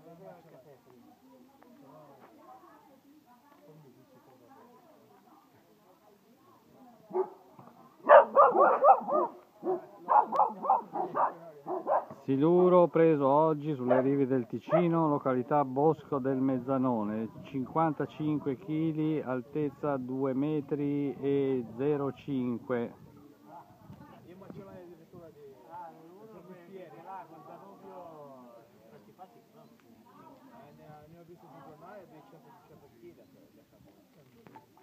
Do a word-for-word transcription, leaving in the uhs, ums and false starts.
Siluro preso oggi sulle rive del Ticino, località Bosco del Mezzanone, cinquantacinque chili, altezza due metri e zero cinque. Io faccio la addirittura di... Ah, uno che là, col Danubio... Infatti, no, eh, ne, ho, ne ho visto sul giornale duecento chili.